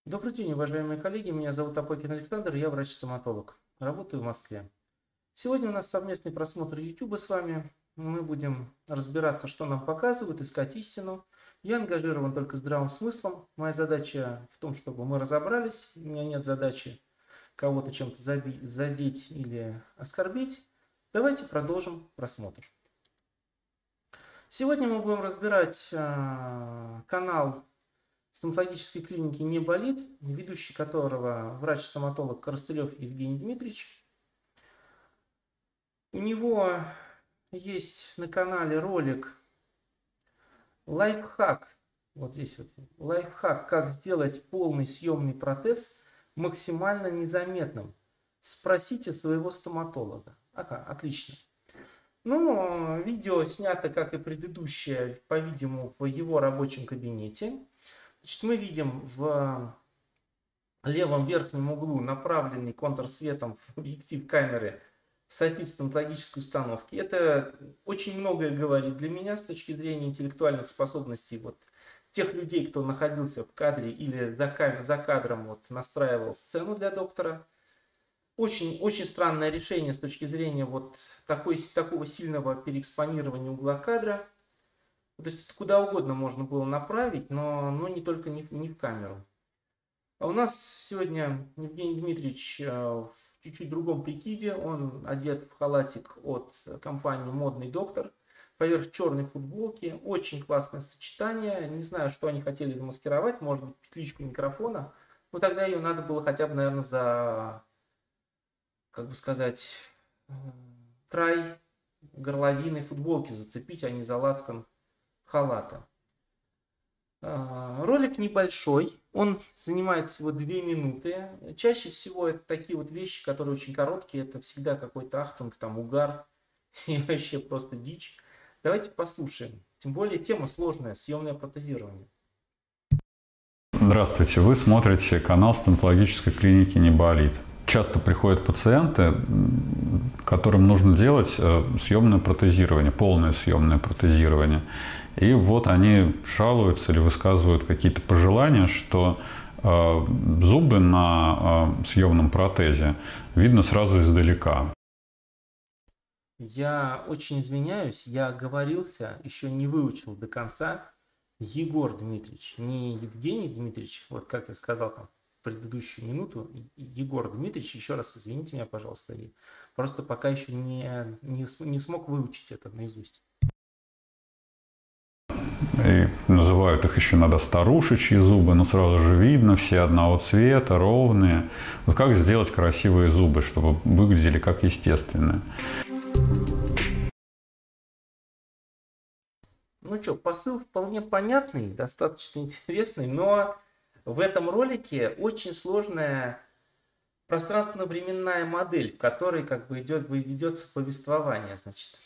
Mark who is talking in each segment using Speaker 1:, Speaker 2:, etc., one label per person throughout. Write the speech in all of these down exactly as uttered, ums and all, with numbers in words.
Speaker 1: Добрый день, уважаемые коллеги. Меня зовут Апокин Александр, я врач-стоматолог. Работаю в Москве. Сегодня у нас совместный просмотр YouTube с вами. Мы будем разбираться, что нам показывают, искать истину. Я ангажирован только здравым смыслом. Моя задача в том, чтобы мы разобрались. У меня нет задачи кого-то чем-то задеть или оскорбить. Давайте продолжим просмотр. Сегодня мы будем разбирать э, канал стоматологической клиники «Не болит», ведущий которого врач-стоматолог Коростылев Евгений Дмитриевич. У него есть на канале ролик «Лайфхак». Вот здесь вот лайфхак, как сделать полный съемный протез максимально незаметным. Спросите своего стоматолога. Ага, отлично. Ну, видео снято, как и предыдущее, по-видимому, в его рабочем кабинете. Значит, мы видим в левом верхнем углу направленный контрсветом в объектив камеры софит стоматологической установки. Это очень многое говорит для меня с точки зрения интеллектуальных способностей вот тех людей, кто находился в кадре или за, кам за кадром вот, настраивал сцену для доктора. Очень, очень странное решение с точки зрения вот такой, такого сильного переэкспонирования угла кадра. То есть это куда угодно можно было направить, но, но не только не в, не в камеру. А у нас сегодня Евгений Дмитриевич в чуть-чуть другом прикиде. Он одет в халатик от компании «Модный доктор», поверх черной футболки. Очень классное сочетание. Не знаю, что они хотели замаскировать. Может быть, петличку микрофона. Но тогда ее надо было хотя бы, наверное, за, как бы сказать, край горловины футболки зацепить, а не за лацкан халата. Ролик небольшой, он занимает всего две минуты. Чаще всего это такие вот вещи, которые очень короткие. Это всегда какой-то ахтунг, там угар и вообще просто дичь. Давайте послушаем. Тем более тема сложная, съемное протезирование.
Speaker 2: Здравствуйте, вы смотрите канал стоматологической клиники «Не болит». Часто приходят пациенты, которым нужно делать съемное протезирование, полное съемное протезирование. И вот они жалуются или высказывают какие-то пожелания, что э, зубы на э, съемном протезе видно сразу издалека.
Speaker 1: Я очень извиняюсь, я оговорился, еще не выучил до конца. Егор Дмитриевич, не Евгений Дмитриевич, вот как я сказал там в предыдущую минуту, Егор Дмитриевич, еще раз извините меня, пожалуйста, я просто пока еще не, не, не смог выучить это наизусть.
Speaker 2: И называют их еще иногда старушечьи зубы, но сразу же видно, все одного цвета, ровные. Вот как сделать красивые зубы, чтобы выглядели как естественные?
Speaker 1: Ну что, посыл вполне понятный, достаточно интересный, но в этом ролике очень сложная пространственно-временная модель, в которой как бы идет, ведется повествование, значит.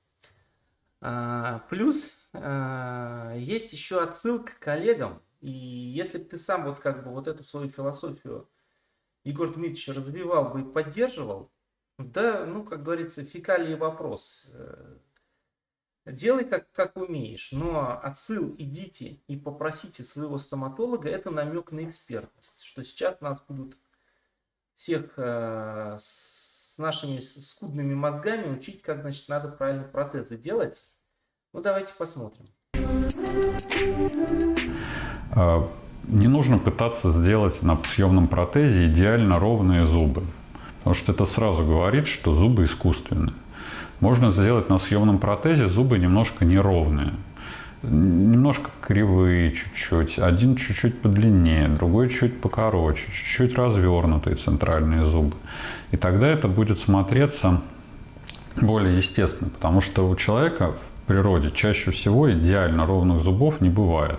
Speaker 1: Плюс есть еще отсылка к коллегам. И если бы ты сам вот как бы вот эту свою философию, Егор Дмитриевич, развивал бы и поддерживал, да, ну, как говорится, фекалий вопрос. Делай как, как умеешь, но отсыл идите и попросите своего стоматолога, это намек на экспертность, что сейчас нас будут всех э, с нашими скудными мозгами учить, как, значит, надо правильно протезы делать. Ну, давайте посмотрим.
Speaker 2: Не нужно пытаться сделать на съемном протезе идеально ровные зубы, потому что это сразу говорит, что зубы искусственные. Можно сделать на съемном протезе зубы немножко неровные, немножко кривые чуть-чуть, один чуть-чуть подлиннее, другой чуть покороче, чуть-чуть развернутые центральные зубы. И тогда это будет смотреться более естественно, потому что у человека в природе чаще всего идеально ровных зубов не бывает.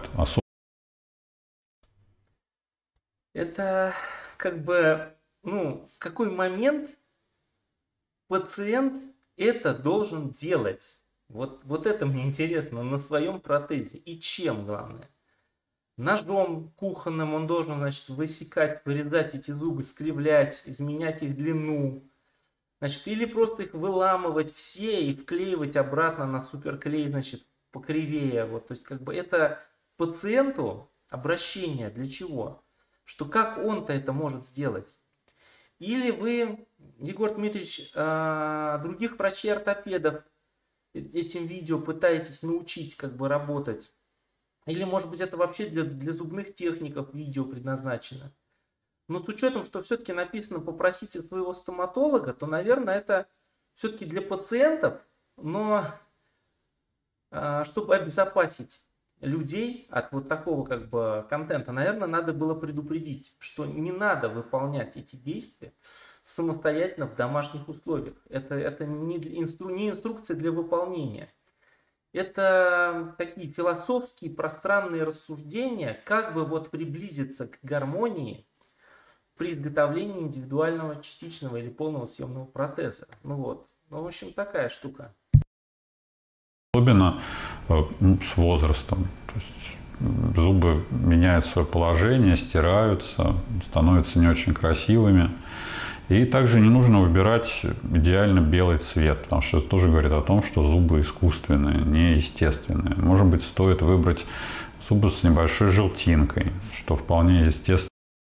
Speaker 1: Это как бы, ну, в какой момент пациент это должен делать? Вот, вот это мне интересно, на своем протезе. И чем, главное? Ножом кухонным он должен, значит, высекать, вырезать эти зубы, скривлять, изменять их длину. Значит, или просто их выламывать все и вклеивать обратно на суперклей, значит, покривее. Вот, то есть, как бы это пациенту обращение для чего? что как он-то это может сделать. Или вы, Егор Дмитриевич, э, других врачей-ортопедов этим видео пытаетесь научить как бы работать. Или, может быть, это вообще для, для зубных техников видео предназначено. Но с учетом, что все-таки написано «попросите своего стоматолога», то, наверное, это все-таки для пациентов, но чтобы обезопасить людей от вот такого как бы контента, наверное, надо было предупредить, что не надо выполнять эти действия самостоятельно в домашних условиях. Это, это не, инстру, не инструкция для выполнения. Это такие философские пространные рассуждения, как бы вот приблизиться к гармонии при изготовлении индивидуального частичного или полного съемного протеза. Ну вот, ну в общем такая штука.
Speaker 2: Особенно ну, с возрастом. То есть зубы меняют свое положение, стираются, становятся не очень красивыми. И также не нужно выбирать идеально белый цвет, потому что это тоже говорит о том, что зубы искусственные, неестественные. Может быть, стоит выбрать зубы с небольшой желтинкой, что вполне естественно.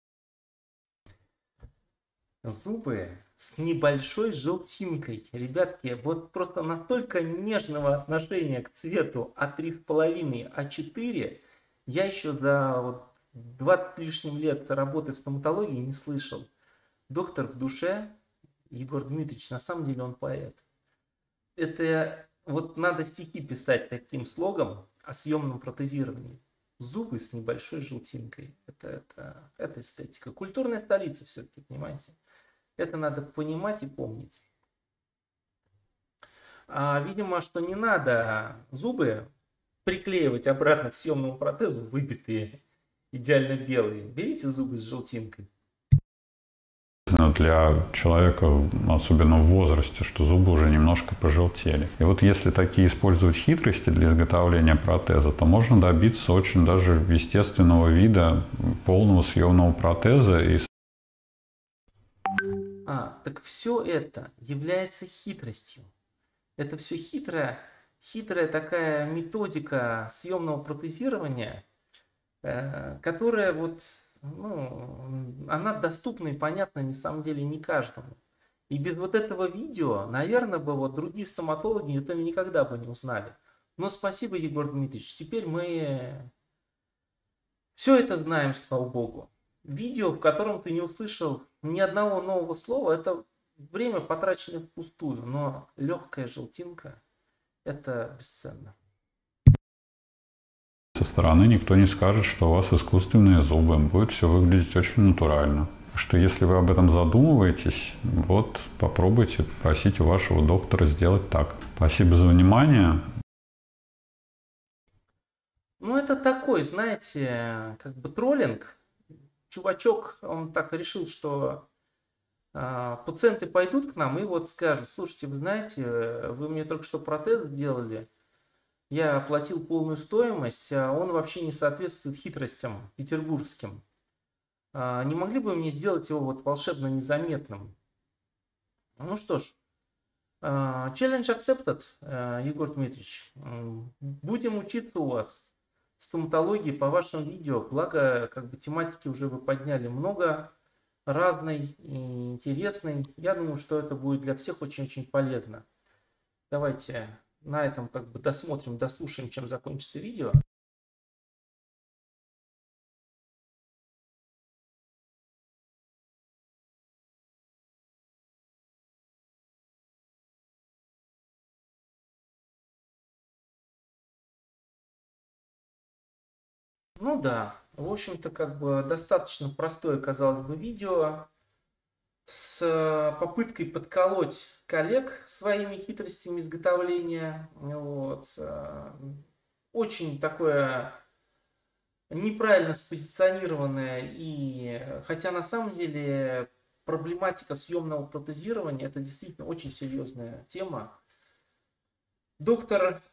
Speaker 1: Зубы с небольшой желтинкой. Ребятки, вот просто настолько нежного отношения к цвету А три с половиной, А четыре я еще за вот двадцать с лишним лет работы в стоматологии не слышал. Доктор в душе, Егор Дмитриевич, на самом деле он поэт. Это вот надо стихи писать таким слогом о съемном протезировании. Зубы с небольшой желтинкой. Это, это, это эстетика. Культурная столица все-таки, понимаете? Это надо понимать и помнить. А, видимо, что не надо зубы приклеивать обратно к съемному протезу, выбитые, идеально белые. Берите зубы с желтинкой.
Speaker 2: Для человека, особенно в возрасте, что зубы уже немножко пожелтели. И вот если такие использовать хитрости для изготовления протеза, то можно добиться очень даже естественного вида полного съемного протеза. И...
Speaker 1: А, так все это является хитростью. Это все хитрая, хитрая такая методика съемного протезирования, э, которая вот... Ну, она доступна и понятна на самом деле не каждому. И без вот этого видео, наверное, бы вот другие стоматологи это никогда бы не узнали. Но спасибо, Егор Дмитриевич. Теперь мы все это знаем, слава богу. Видео, в котором ты не услышал ни одного нового слова, это время, потраченное впустую. Но легкая желтинка – это бесценно.
Speaker 2: Со стороны никто не скажет, что у вас искусственные зубы. Будет все выглядеть очень натурально. Так что если вы об этом задумываетесь, вот попробуйте, просите вашего доктора сделать так. Спасибо за внимание.
Speaker 1: Ну, это такой, знаете, как бы троллинг. Чувачок, он так решил, что э, пациенты пойдут к нам и вот скажут: слушайте, вы знаете, вы мне только что протез сделали, я оплатил полную стоимость, а он вообще не соответствует хитростям петербургским. А не могли бы вы мне сделать его вот волшебно незаметным? Ну что ж, challenge accepted, Егор Дмитриевич. Будем учиться у вас стоматологии по вашим видео. Благо, как бы тематики уже вы подняли много разной и интересной. Я думаю, что это будет для всех очень-очень полезно. Давайте на этом как бы досмотрим, дослушаем, чем закончится видео. Ну да, в общем-то, как бы достаточно простое, казалось бы, видео с попыткой подколоть коллег своими хитростями изготовления. Вот. Очень такое неправильно спозиционированное, и хотя на самом деле проблематика съемного протезирования — это действительно очень серьезная тема. Доктор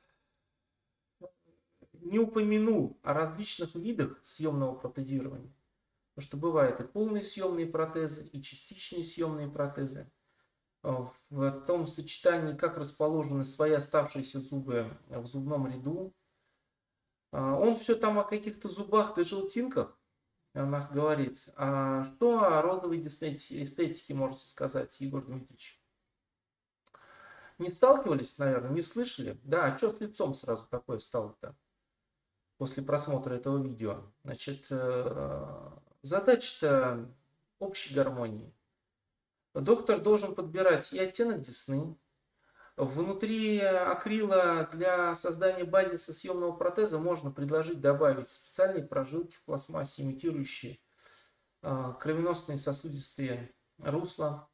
Speaker 1: не упомянул о различных видах съемного протезирования. Потому что бывают и полные съемные протезы, и частичные съемные протезы. В том сочетании, как расположены свои оставшиеся зубы в зубном ряду. Он все там о каких-то зубах да желтинках. Она говорит, а что о розовой эстетике можете сказать, Егор Дмитриевич? Не сталкивались, наверное, не слышали? Да, а что с лицом сразу такое стало-то после просмотра этого видео? Значит, задача-то общей гармонии. Доктор должен подбирать и оттенок десны. Внутри акрила для создания базиса съемного протеза можно предложить добавить специальные прожилки в пластмассе, имитирующие кровеносные сосудистые русла.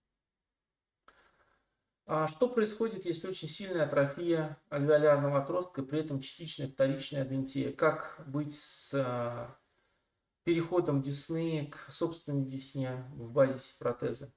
Speaker 1: А что происходит, если очень сильная атрофия альвеолярного отростка, при этом частичная вторичная адентия? Как быть с переходом десны к собственной десне в базисе протеза?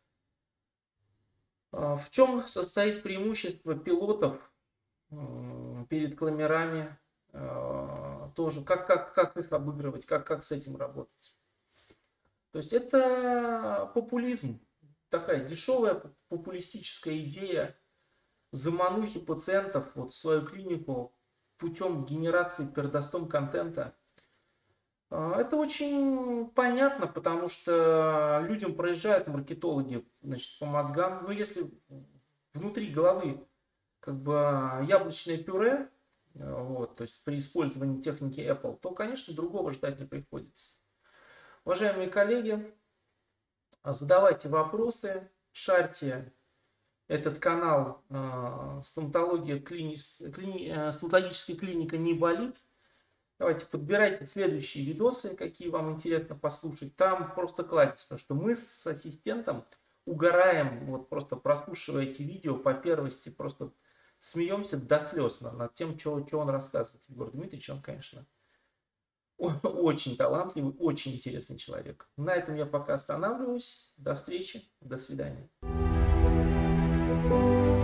Speaker 1: В чем состоит преимущество пилотов перед кламерами? Тоже как, как, как их обыгрывать, как, как с этим работать? То есть это популизм. Такая дешевая популистическая идея заманухи пациентов вот в свою клинику путем генерации передостом контента. Это очень понятно, потому что людям проезжают маркетологи, значит, по мозгам. Но если внутри головы как бы яблочное пюре, вот, то есть при использовании техники Apple, то, конечно, другого ждать не приходится. Уважаемые коллеги, задавайте вопросы, шарьте этот канал э, стоматология клини... Клини... стоматологическая клиника не болит. Давайте подбирайте следующие видосы, какие вам интересно послушать. Там просто кладезь, потому что мы с ассистентом угораем, вот просто прослушивая эти видео по первости, просто смеемся до слез над тем, что, что он рассказывает. Егор Дмитриевич, он, конечно, очень талантливый, очень интересный человек. На этом я пока останавливаюсь. До встречи, до свидания.